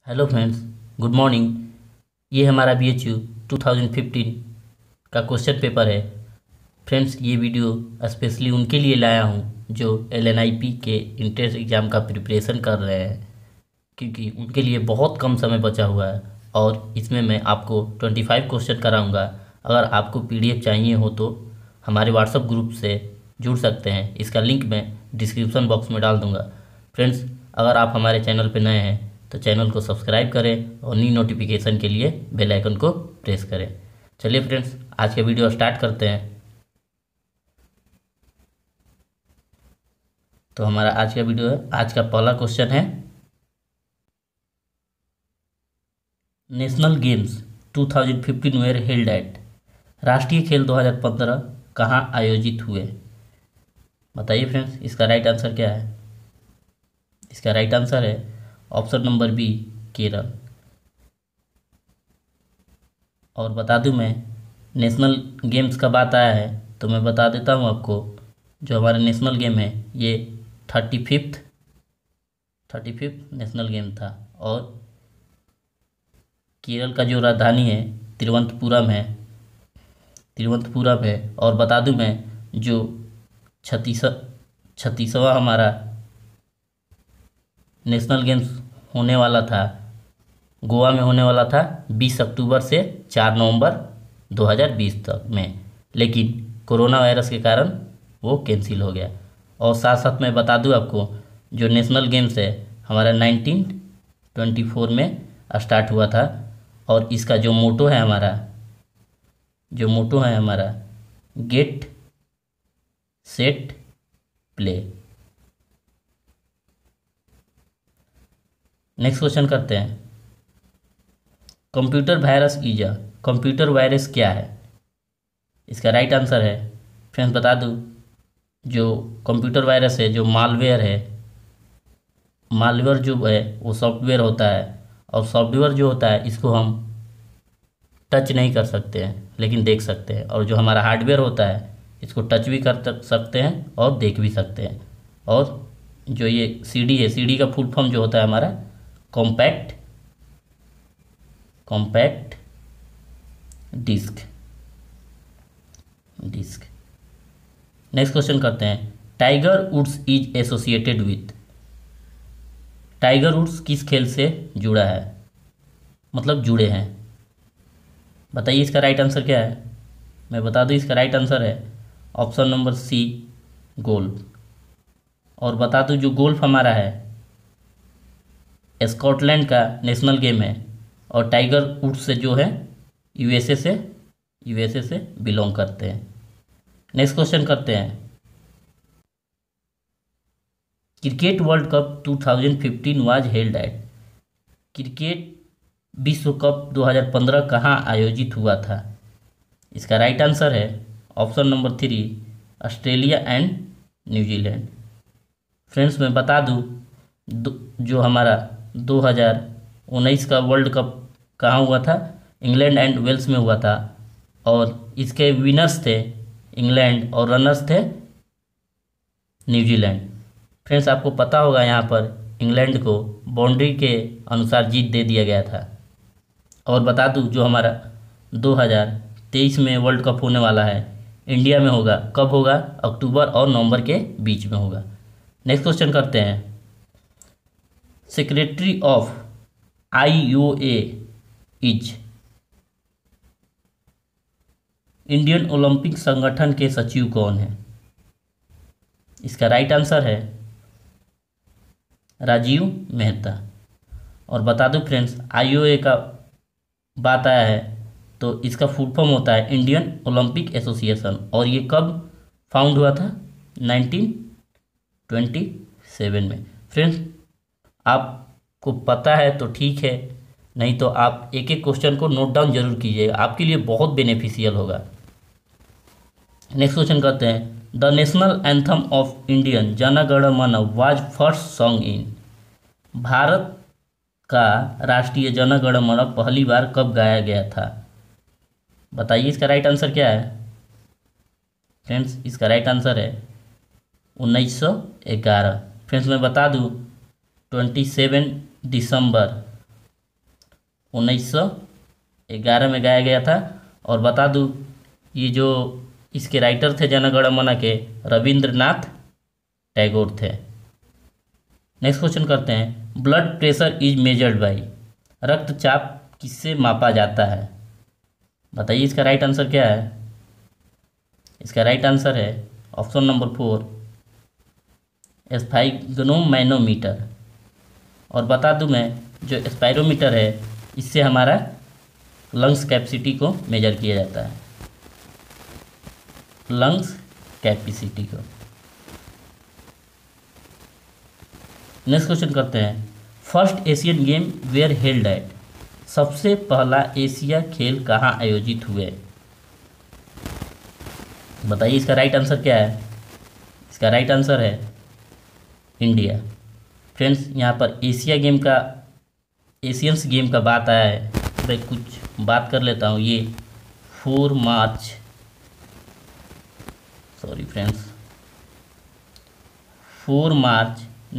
Hello friends, good morning. ये हमारा BHU 2015 का क्वेश्चन पेपर है। फ्रेंड्स, ये वीडियो स्पेशली उनके लिए लाया हूँ जो LNIP के इंट्रेंस एग्ज़ाम का प्रिपरेशन कर रहे हैं, क्योंकि उनके लिए बहुत कम समय बचा हुआ है और इसमें मैं आपको 25 क्वेश्चन कराऊंगा। अगर आपको PDF चाहिए हो तो हमारे व्हाट्सएप ग्रुप से जुड़ सकते हैं। इसका लिंक मैं डिस्क्रिप्शन बॉक्स में डाल दूंगा। फ्रेंड्स, अगर आप हमारे चैनल पर नए हैं तो चैनल को सब्सक्राइब करें और न्यू नोटिफिकेशन के लिए बेल आइकन को प्रेस करें। चलिए फ्रेंड्स, आज का वीडियो स्टार्ट करते हैं। तो हमारा आज का वीडियो है, आज का पहला क्वेश्चन है, national games 2015 were held at. राष्ट्रीय खेल 2015 कहाँ आयोजित हुए? बताइए फ्रेंड्स, इसका राइट आंसर क्या है? इसका राइट आंसर है ऑप्शन नंबर बी, केरल। और बता दूं मैं, नेशनल गेम्स का बात आया है तो मैं बता देता हूं आपको, जो हमारा नेशनल गेम है ये 35th नेशनल गेम था। और केरल का जो राजधानी है तिरुवनंतपुरम है। और बता दूं मैं, जो 36वां हमारा नेशनल गेम्स होने वाला था, गोवा में होने वाला था 20 अक्टूबर से 4 नवंबर 2020 तक में, लेकिन कोरोना वायरस के कारण वो कैंसिल हो गया। और साथ साथ मैं बता दूं आपको, जो नेशनल गेम्स है हमारा 1924 में स्टार्ट हुआ था। और इसका जो मोटो है हमारा get set play. Next question करते हैं, कंप्यूटर वायरस क्या है? इसका राइट आंसर है, फ्रेंड्स बता दूं, जो कंप्यूटर वायरस है, जो मालवेयर जो है वो सॉफ्टवेयर होता है। और सॉफ्टवेयर जो होता है इसको हम टच नहीं कर सकते हैं लेकिन देख सकते हैं। और जो हमारा हार्डवेयर होता है इसको टच भी कर सकते हैं और देख भी सकते हैं। और जो ये CD है, CD का फुल फॉर्म जो होता है हमारा कॉम्पैक्ट डिस्क। नेक्स्ट क्वेश्चन करते हैं, Tiger Woods is associated with. Tiger Woods किस खेल से जुड़ा है, मतलब जुड़े हैं? बताइए इसका राइट आंसर क्या है? मैं बता दूं, इसका राइट आंसर है ऑप्शन नंबर सी, गोल्फ। और बता दूं, जो गोल्फ हमारा है स्कॉटलैंड का नेशनल गेम है। और टाइगर वुड्स से जो है यूएसए से बिलोंग करते हैं। नेक्स्ट क्वेश्चन करते हैं, cricket world cup 2015 was held at. Cricket विश्व कप 2015 कहाँ आयोजित हुआ था? इसका राइट आंसर है ऑप्शन नंबर 3, ऑस्ट्रेलिया एंड न्यूजीलैंड। फ्रेंड्स मैं बता दूं, जो हमारा 2019 का वर्ल्ड कप कहाँ हुआ था? इंग्लैंड एंड वेल्स में हुआ था। और इसके विनर्स थे इंग्लैंड और रनर्स थे न्यूजीलैंड। फ्रेंड्स आपको पता होगा, यहाँ पर इंग्लैंड को बाउंड्री के अनुसार जीत दे दिया गया था। और बता दूं, जो हमारा 2023 में वर्ल्ड कप होने वाला है इंडिया में होगा। कब होगा? अक्टूबर और नवंबर के बीच में होगा। नेक्स्ट क्वेश्चन करते हैं, secretary of IOA is. Indian Olympic संगठन के सचिव कौन है? इसका राइट आंसर है राजीव मेहता। और बता दूं फ्रेंड्स, IOA का बात आया है तो इसका फुल फॉर्म होता है इंडियन ओलंपिक एसोसिएशन। और ये कब फाउंड हुआ था? 1927 में। फ्रेंड्स आपको पता है तो ठीक है, नहीं तो आप एक एक क्वेश्चन को नोट डाउन जरूर कीजिएगा, आपके लिए बहुत बेनिफिशियल होगा। नेक्स्ट क्वेश्चन करते हैं, the national anthem of Indian Jana Gana Mana was first song in. Bharat का राष्ट्रीय जन गण मन पहली बार कब गाया गया था? बताइए इसका राइट आंसर क्या है? फ्रेंड्स इसका राइट आंसर है 1911। फ्रेंड्स मैं बता दूं, 27 दिसंबर 1911 में गाया गया था। और बता दूँ, ये जो इसके राइटर थे जन गण मन के, रविंद्रनाथ टैगोर थे। नेक्स्ट क्वेश्चन करते हैं, blood pressure is measured by, रक्तचाप किससे मापा जाता है? बताइए इसका राइट आंसर क्या है। इसका राइट आंसर है ऑप्शन नंबर 4, स्फाइग्नोमैनोमीटर। और बता दूं मैं, जो स्पायरोमीटर है इससे हमारा लंग्स कैपेसिटी को मेजर किया जाता है, लंग्स कैपेसिटी को। नेक्स्ट क्वेश्चन करते हैं, first Asian game were held at, सबसे पहला एशिया खेल कहाँ आयोजित हुए? बताइए इसका राइट आंसर क्या है। इसका राइट आंसर है इंडिया। फ्रेंड्स, यहाँ पर एशिया गेम का, एशियंस गेम का बात आया है, मैं कुछ बात कर लेता हूँ। ये 4 मार्च, सॉरी फ्रेंड्स, 4 मार्च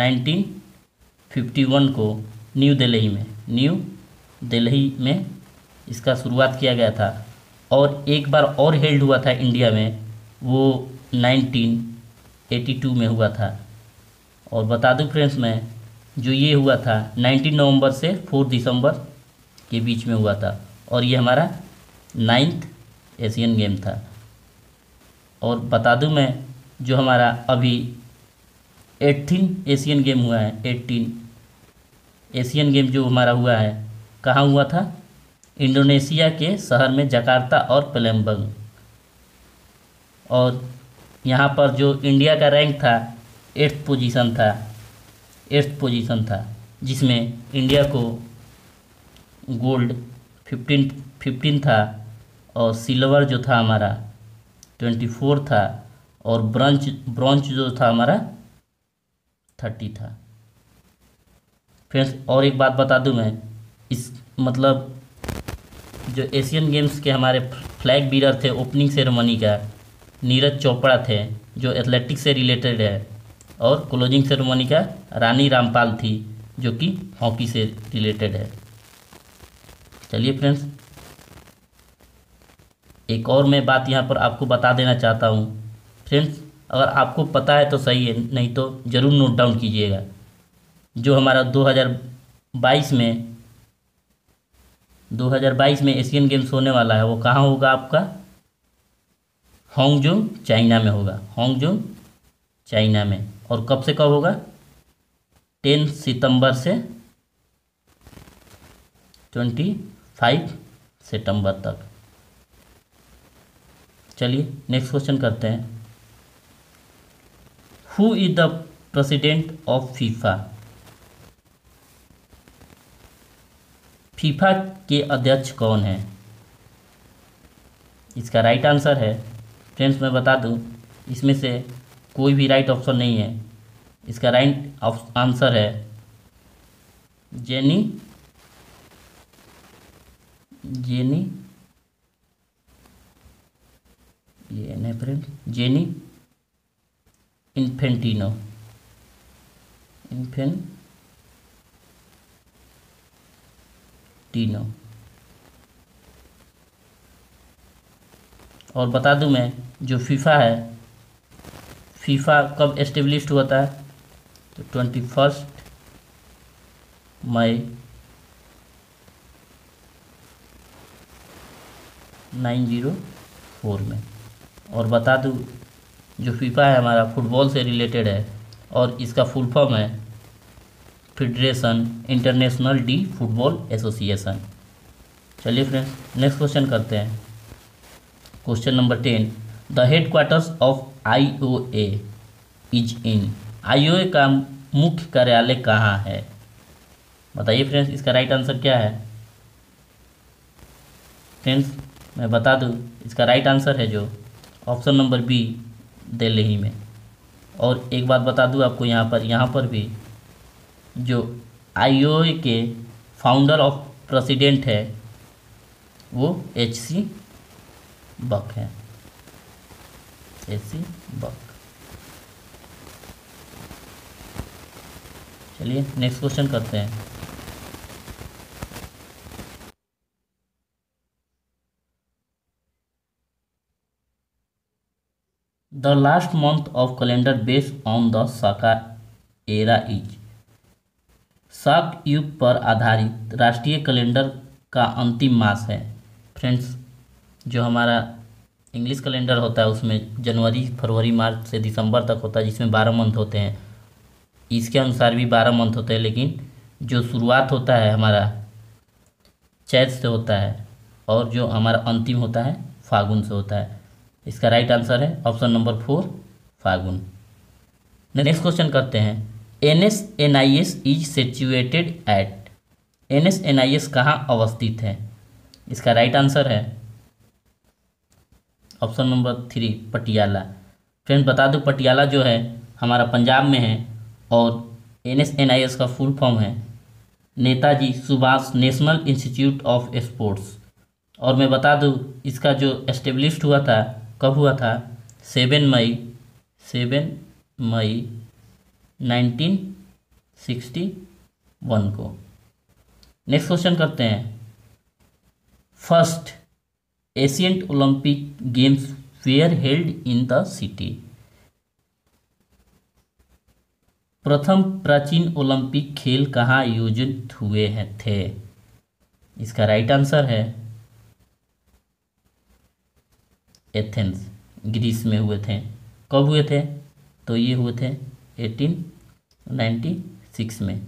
1951 को न्यू दिल्ली में इसका शुरुआत किया गया था। और एक बार और हेल्ड हुआ था इंडिया में, वो 1982 में हुआ था। और बता दूं फ्रेंड्स, मैं जो ये हुआ था 19 नवंबर से 4 दिसंबर के बीच में हुआ था। और ये हमारा 9th एशियन गेम था। और बता दूं मैं, जो हमारा अभी 18 एशियन गेम हुआ है, 18 एशियन गेम जो हमारा हुआ है, कहाँ हुआ था? इंडोनेशिया के शहर में जकार्ता और पलेम्बंग। और यहाँ पर जो इंडिया का रैंक था 8th पोजीशन था, जिसमें इंडिया को गोल्ड 15 था, और सिल्वर जो था हमारा 24 था, और ब्रॉन्ज जो था हमारा 30 था। फ्रेंड्स, और एक बात बता दूं मैं, इस मतलब जो एशियन गेम्स के हमारे फ्लैग बीरर थे ओपनिंग सेरेमनी का, नीरज चोपड़ा थे, जो एथलेटिक्स से रिलेटेड है। और क्लोजिंग सेरेमनी का रानी रामपाल थी, जो कि हॉकी से रिलेटेड है। चलिए फ्रेंड्स, एक और मैं बात यहाँ पर आपको बता देना चाहता हूँ। फ्रेंड्स, अगर आपको पता है तो सही है, नहीं तो ज़रूर नोट डाउन कीजिएगा। जो हमारा 2022 में एशियन गेम्स होने वाला है, वो कहाँ होगा आपका? हांगजोंग चाइना में होगा, हांगजोंग चाइना में। और कब से कब होगा? 10 सितंबर से 25 सितंबर तक। चलिए नेक्स्ट क्वेश्चन करते हैं, who is the president of FIFA? FIFA के अध्यक्ष कौन है? इसका राइट आंसर है, फ्रेंड्स मैं बता दूं, इसमें से कोई भी राइट ऑप्शन नहीं है। इसका राइट आंसर है जेनी ये नहीं फ्रेंड, जेनी इन्फेंटिनो। और बता दूं मैं, जो फीफा है, फीफा कब एस्टेब्लिश्ड हुआ था? तो 21 मई 1904 में। और बता दूं, जो फीफा है हमारा फुटबॉल से रिलेटेड है, और इसका फुल फॉर्म है federation international de football association. चलिए फ्रेंड्स, नेक्स्ट क्वेश्चन करते हैं। Question number 10, the headquarters of IOA is in. IOA का मुख्य कार्यालय कहाँ है? बताइए फ्रेंड्स, इसका राइट आंसर क्या है? फ्रेंड्स मैं बता दूं, इसका राइट आंसर है जो ऑप्शन नंबर बी, दिल्ली में। और एक बात बता दूं आपको, यहाँ पर भी जो IOA के फाउंडर ऑफ प्रेसिडेंट है वो HC बक है, HC बक। चलिए नेक्स्ट क्वेश्चन करते हैं। The last month of calendar based on the Shaka era is. Shaka युग पर आधारित राष्ट्रीय कैलेंडर का अंतिम मास है। फ्रेंड्स, जो हमारा इंग्लिश कैलेंडर होता है उसमें जनवरी फरवरी मार्च से दिसंबर तक होता है, जिसमें 12 मंथ होते हैं। इसके अनुसार भी 12 मंथ होते हैं, लेकिन जो शुरुआत होता है हमारा चैत से होता है और जो हमारा अंतिम होता है फागुन से होता है। इसका राइट आंसर है option number 4 Phagun. Next question करते हैं। NSNIS is situated at. NSNIS कहाँ अवस्थित है? इसका राइट आंसर है ऑप्शन नंबर 3 पटियाला। फ्रेंड्स, बता दूं पटियाला जो है हमारा पंजाब में है और NSNIS का फुल फॉर्म है Netaji Subhash national institute of sports. और मैं बता दूं इसका जो एस्टेब्लिश्ड हुआ था, कब हुआ था? 7 मई 1961 को। नेक्स्ट क्वेश्चन करते हैं। First Asian Olympic games were held in the city. प्रथम प्राचीन ओलंपिक खेल कहाँ आयोजित हुए थे? इसका राइट आंसर है एथेंस, ग्रीस में हुए थे। कब हुए थे? तो ये हुए थे 1896 में।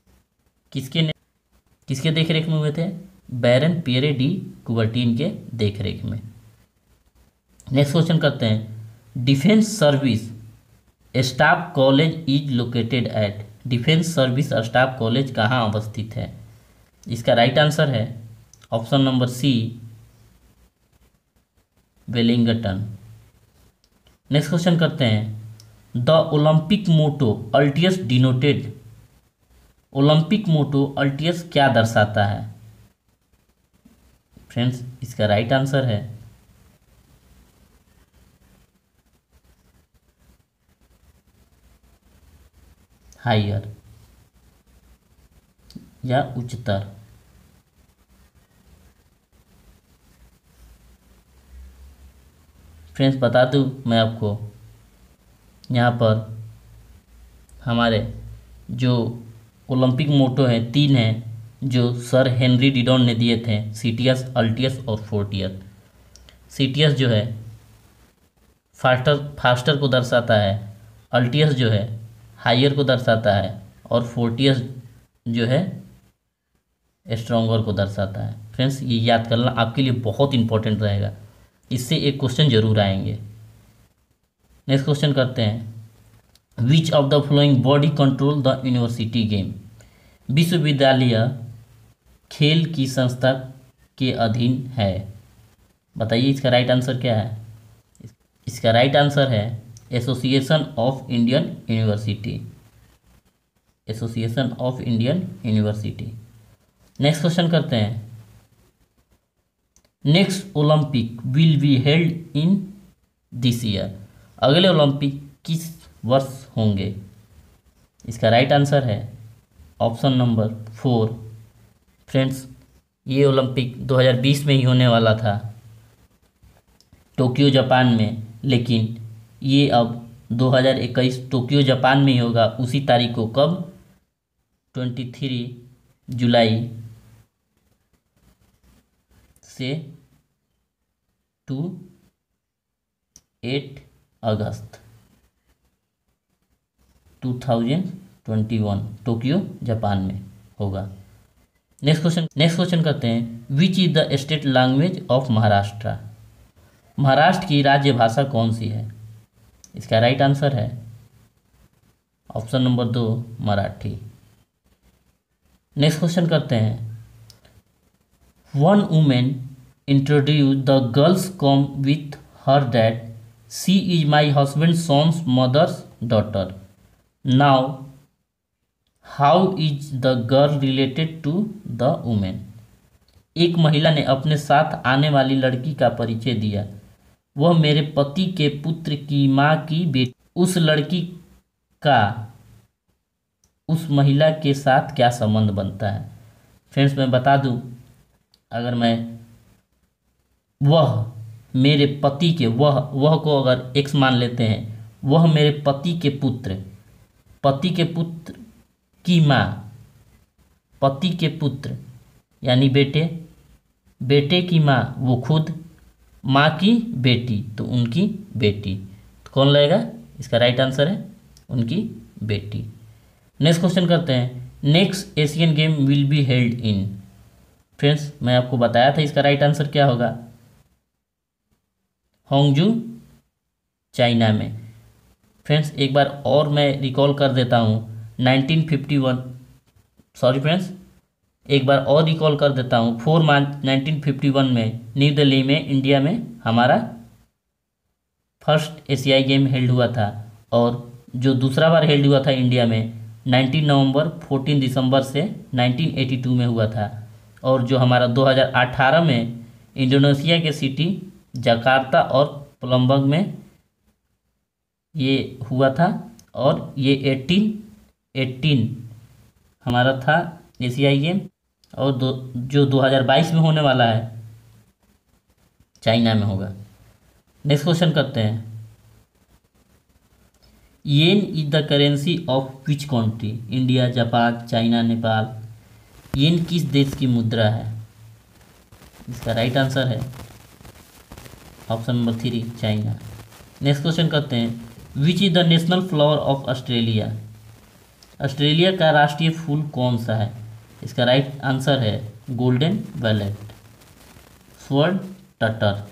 किसके देखरेख में हुए थे? बैरन पियरे डी कुबर्टीन के देखरेख में। नेक्स्ट क्वेश्चन करते हैं। Defence service staff college is located at. Defence service staff college कहाँ अवस्थित है? इसका राइट आंसर है option number C Wellington. Next question करते हैं। The Olympic motto altius denoted. Olympic motto altius क्या दर्शाता है? फ्रेंड्स, इसका राइट आंसर है हायर या उच्चतर। फ्रेंड्स, बता दूं मैं आपको यहाँ पर हमारे जो ओलंपिक मोटो है 3 हैं जो सर हेनरी डिडॉन ने दिए थे, सीटियस, अल्टियस और फोर्टियस। सीटियस जो है फास्टर को दर्शाता है, अल्टियस जो है हायर को दर्शाता है और फोर्टियस जो है स्ट्रॉन्गर को दर्शाता है। फ्रेंड्स, ये याद करना आपके लिए बहुत इंपॉर्टेंट रहेगा, इससे एक क्वेश्चन जरूर आएंगे। नेक्स्ट क्वेश्चन करते हैं। Which of the following body control the university game. विश्वविद्यालय खेल की संस्था के अधीन है। बताइए इसका राइट आंसर क्या है? इसका राइट आंसर है association of Indian university. Association of Indian university. Next question करते हैं। Next Olympic will be held in this year. अगले ओलंपिक किस वर्ष होंगे? इसका राइट आंसर है ऑप्शन नंबर 4। फ्रेंड्स, ये ओलंपिक 2020 में ही होने वाला था टोक्यो जापान में, लेकिन ये अब 2021 टोक्यो जापान में ही होगा। उसी तारीख को, कब? 23 जुलाई से 8 अगस्त 2021 टोक्यो जापान में होगा। नेक्स्ट क्वेश्चन करते हैं। Which is the state language of Maharashtra. Maharashtra की राज्य भाषा कौन सी है? इसका राइट आंसर है option number 2 Marathi. Next question करते हैं। One women introduce the girls come with her dad. She is my husband sons mothers daughter. Now how is the girl related to the women. एक महिला ने अपने साथ आने वाली लड़की का परिचय दिया। वह मेरे पति के पुत्र की माँ की बेटी। उस लड़की का उस महिला के साथ क्या संबंध बनता है? फ्रेंड्स, मैं बता दूं, अगर मैं वह मेरे पति के, वह को अगर एक्स मान लेते हैं, वह मेरे पति के पुत्र, पति के पुत्र की माँ, पति के पुत्र यानी बेटे, बेटे की माँ वो खुद, माँ की बेटी तो उनकी बेटी, तो कौन लगेगा? इसका राइट आंसर है उनकी बेटी। नेक्स्ट क्वेश्चन करते हैं, next Asian game will be held in. Friends मैं आपको बताया था इसका राइट आंसर क्या होगा, होंगजू चाइना में। फ्रेंड्स एक बार और मैं रिकॉल कर देता हूँ, 1951, सॉरी फ्रेंड्स एक बार और रिकॉल कर देता हूँ, 4 मार्च 1951 में न्यू दिल्ली में इंडिया में हमारा फर्स्ट एशियाई गेम हेल्ड हुआ था, और जो दूसरा बार हेल्ड हुआ था इंडिया में 19 नवंबर 14 दिसंबर से 1982 में हुआ था, और जो हमारा 2018 में इंडोनेशिया के सिटी जकार्ता और पलम्बंग में ये हुआ था, और ये 18 हमारा था एशियाई गेम, और जो 2022 में होने वाला है चाइना में होगा। नेक्स्ट क्वेश्चन करते हैं, yen is the currency of which country? India, Japan, China, Nepal. Yen किस देश की मुद्रा है? इसका राइट आंसर है option number 3 China. Next question करते हैं, which is the national flower of Australia? Australia का राष्ट्रीय फूल कौन सा है? इसका राइट आंसर है गोल्डन वेलेट, स्वर्ण टटर,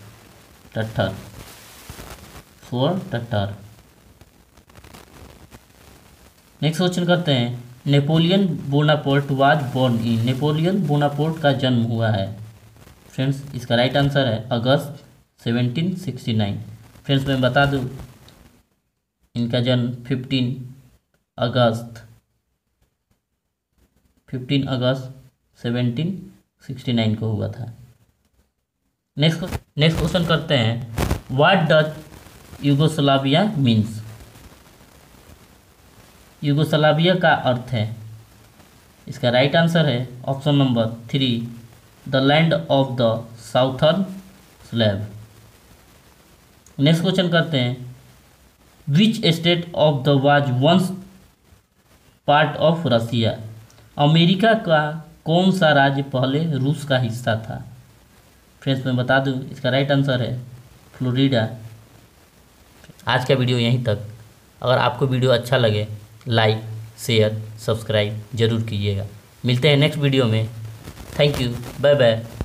स्वर्ण टटर। नेक्स्ट क्वेश्चन करते हैं, Napoleon Bonaparte was born in. Napoleon Bonaparte का जन्म हुआ है। फ्रेंड्स इसका राइट आंसर है अगस्त 1769। फ्रेंड्स मैं बता दूं इनका जन्म 15 अगस्त 1769 को हुआ था। नेक्स्ट क्वेश्चन करते हैं, what does Yugoslavia means? Yugoslavia का अर्थ है, इसका राइट आंसर है option number 3 the land of the southern slave. Next question करते हैं, which state of the was once part of Russia? America का कौन सा राज्य पहले रूस का हिस्सा था? फ्रेंड्स मैं बता दूं इसका राइट आंसर है फ्लोरिडा। आज का वीडियो यहीं तक। अगर आपको वीडियो अच्छा लगे लाइक, शेयर, सब्सक्राइब जरूर कीजिएगा। मिलते हैं नेक्स्ट वीडियो में। Thank you, bye bye.